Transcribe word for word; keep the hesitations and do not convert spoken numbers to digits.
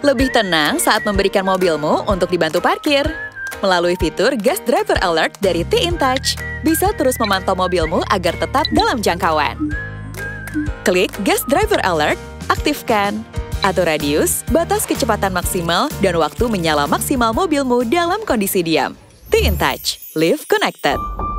Lebih tenang saat memberikan mobilmu untuk dibantu parkir. Melalui fitur Gas Driver Alert dari T-InTouch, bisa terus memantau mobilmu agar tetap dalam jangkauan. Klik Gas Driver Alert, aktifkan. Atur radius, batas kecepatan maksimal, dan waktu menyala maksimal mobilmu dalam kondisi diam. T-InTouch, live connected.